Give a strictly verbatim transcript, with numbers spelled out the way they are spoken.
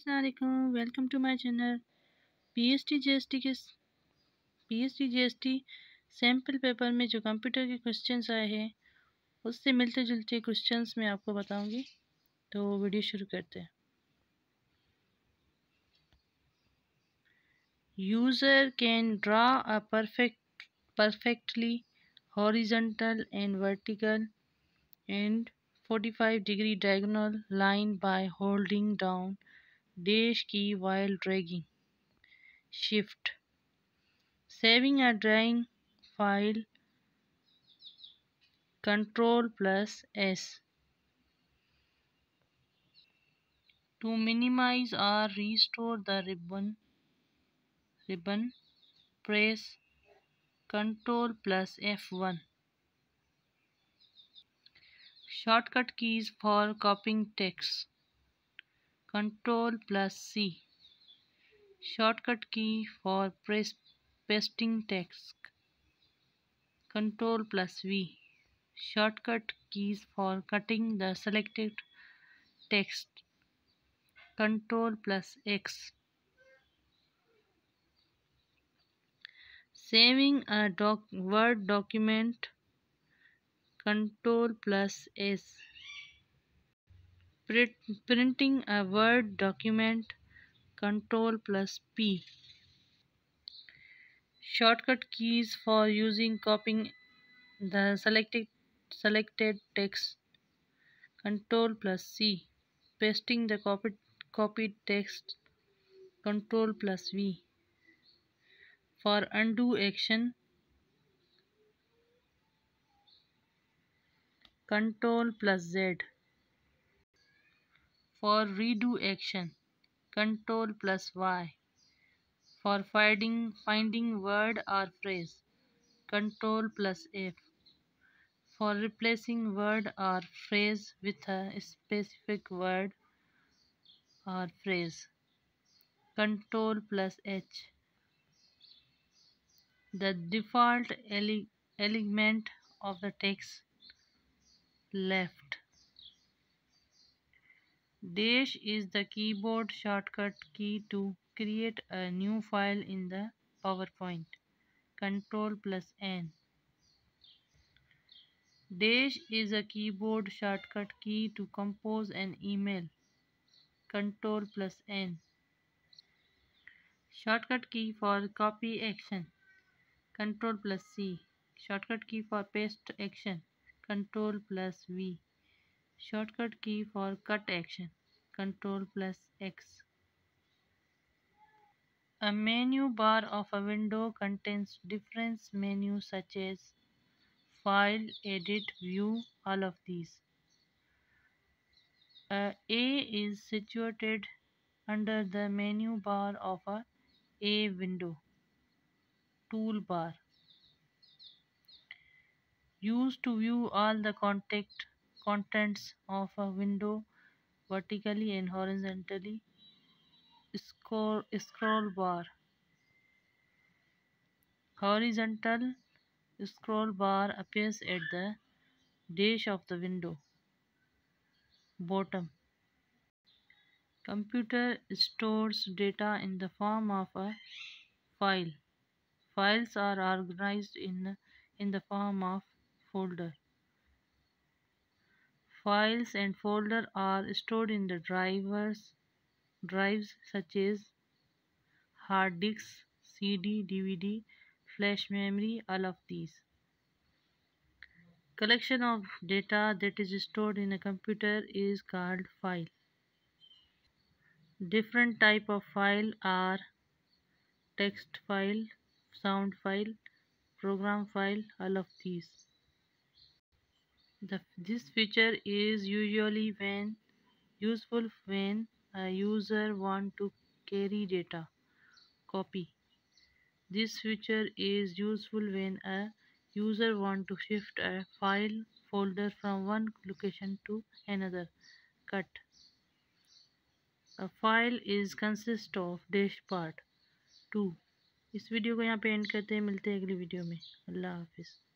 अस्सलाम वालेकुम, welcome to my channel. PST GST के पीएसटी जीएसटी सैम्पल पेपर में जो कंप्यूटर के क्वेश्चंस आए हैं उससे मिलते जुलते क्वेश्चंस मैं आपको बताऊंगी। तो वीडियो शुरू करते हैं। User can draw a perfect perfectly horizontal and vertical and forty-five degree diagonal line by holding down dash key while dragging shift. Saving a drawing file, control plus S. To minimize or restore the ribbon, ribbon press control plus F one. Shortcut keys for copying text, control plus C. Shortcut key for press pasting text, control plus V. Shortcut keys for cutting the selected text, control plus X. Saving a doc Word document, control plus S. Print printing a Word document, control plus P. Shortcut keys for using copying the selected selected text, control plus C. Pasting the copied copied text, control plus V. For undo action, control plus Z. For redo action, control plus Y. For finding finding word or phrase, control plus F. For replacing word or phrase with a specific word or phrase, control plus H. The default ele element of the text left. Dash is the keyboard shortcut key to create a new file in the PowerPoint. Control plus N. Dash is a keyboard shortcut key to compose an email. Control plus N. Shortcut key for copy action. Control plus C. Shortcut key for paste action. Control plus V. Shortcut key for cut action. Control plus X. A menu bar of a window contains different menus such as File, Edit, View, all of these. Uh, A is situated under the menu bar of a A window. Toolbar. Used to view all the contact contents of a window vertically and horizontally. Scroll, scroll bar. Horizontal scroll bar appears at the dash of the window. Bottom. Computer stores data in the form of a file. Files are organized in, in the form of folder. Files and folders are stored in the drivers, drives such as hard disks, C D, D V D, flash memory, all of these. Collection of data that is stored in a computer is called file. Different type of file are text file, sound file, program file, all of these. The, this feature is usually when useful when a user want to carry data. Copy. This feature is useful when a user want to shift a file folder from one location to another. Cut. A file is consist of dash part. Two. इस video को यहाँ पे and करते हैं, मिलते हैं अगली video में। अल्लाह हाफिज़।